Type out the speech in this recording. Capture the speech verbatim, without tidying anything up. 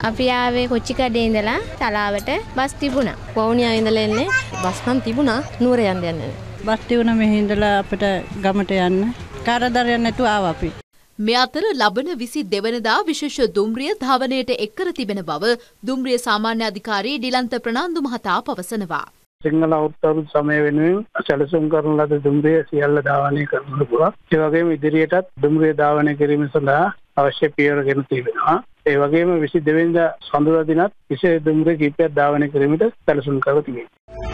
අපි ආවේ කොච්චිකඩේ ඉඳලා තලාවට බස් තිබුණා. වවුනියා ඉඳලා එන්නේ බස් නම් තිබුණා නුවර යන්න යන්නේ. බස් තිබුණා මෙහි ඉඳලා අපිට ගමට යන්න. කාර්යදරයක් නැතුව ආවා අපි. මේ අතර ලබන විසි දෙවනදා විශේෂ දුම්රිය ධාවනයට එක් කර තිබෙන බව දුම්රිය සාමාන්‍ය අධිකාරී ඩිලන්ත ප්‍රනාන්දු මහතා පවසනවා. සිංහල අවුරුදු සමය වෙනුවෙන් සැලසුම් කරන ලද දුම්රිය සියල්ල ධාවනය කරන්න පුළුවන්. ඒ වගේම ඉදිරියටත් දුම්රිය ධාවනය කිරීම සඳහා අවශ්‍ය පියවර ගෙන තිබෙනවා. ඒ වගේම විසි දෙවැනිදා සඳුදා දිනත් විශේෂ දුම්රිය කිහිපයක් ධාවනය කිරීමට සැලසුම් කර තිබෙනවා.